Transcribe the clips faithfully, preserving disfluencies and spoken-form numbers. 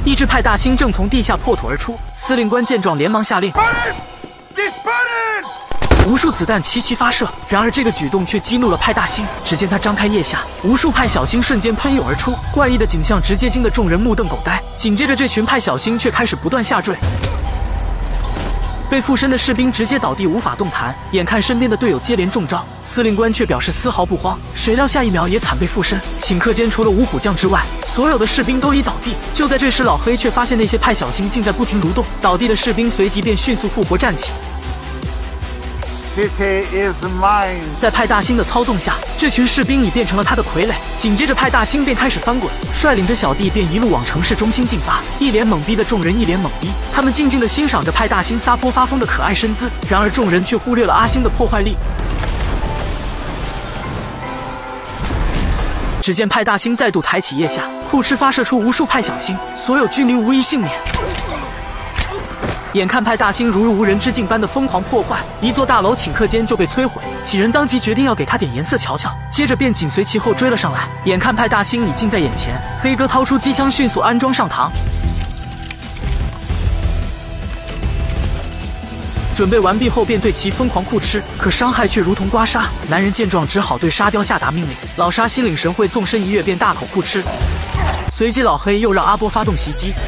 一支派大星正从地下破土而出，司令官见状连忙下令。无数子弹齐齐发射，然而这个举动却激怒了派大星。只见他张开腋下，无数派小星瞬间喷涌而出，怪异的景象直接惊得众人目瞪口呆。紧接着，这群派小星却开始不断下坠。被附身的士兵直接倒地，无法动弹。眼看身边的队友接连中招，司令官却表示丝毫不慌。谁料下一秒也惨被附身。顷刻间，除了五虎将之外，所有的士兵都已倒地。就在这时，老黑却发现那些派小星竟在不停蠕动，倒地的士兵随即便迅速复活站起。 City is mine. 在派大星的操纵下，这群士兵已变成了他的傀儡。紧接着，派大星便开始翻滚，率领着小弟便一路往城市中心进发。一脸懵逼的众人一脸懵逼，他们静静地欣赏着派大星撒泼发疯的可爱身姿。然而，众人却忽略了阿星的破坏力。只见派大星再度抬起腋下，酷翅发射出无数派小星，所有居民无一幸免。眼看派大星如入无人之境般的疯狂破坏，一座大楼顷刻间就被摧毁。几人当即决定要给他点颜色瞧瞧，接着便紧随其后追了上来。眼看派大星已近在眼前，黑哥掏出机枪迅速安装上膛。准备完毕后，便对其疯狂酷吃，可伤害却如同刮痧。男人见状，只好对沙雕下达命令。老沙心领神会，纵身一跃，便大口酷吃。随即，老黑又让阿波发动袭击。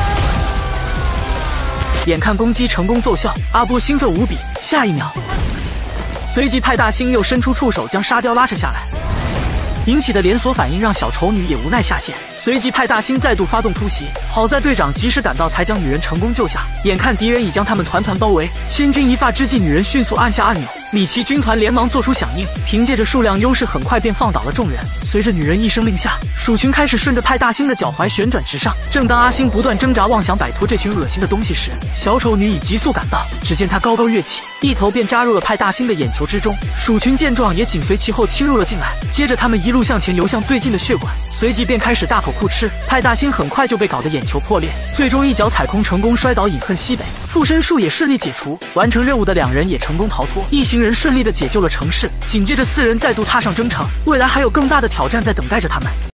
眼看攻击成功奏效，阿波兴奋无比。下一秒，随即派大星又伸出触手将沙雕拉扯下来，引起的连锁反应让小丑女也无奈下线。随即派大星再度发动突袭，好在队长及时赶到，才将女人成功救下。眼看敌人已将他们团团包围，千钧一发之际，女人迅速按下按钮，米奇军团连忙做出响应，凭借着数量优势，很快便放倒了众人。随着女人一声令下，鼠群开始顺着派大星的脚踝旋转直上。正当阿星不断挣扎，妄想摆脱这群恶心的东西时，小丑女已急速赶到。只见她高高跃起，一头便扎入了派大星的眼球之中。鼠群见状，也紧随其后侵入了进来。接着他们一路向前游向最近的血管，随即便开始大口酷吃。派大星很快就被搞得眼球破裂，最终一脚踩空成功摔倒，饮恨西北。附身术也顺利解除，完成任务的两人也成功逃脱。一行人顺利的解救了城市。紧接着四人再度踏上征程，未来还有更大的挑战在等待着他们。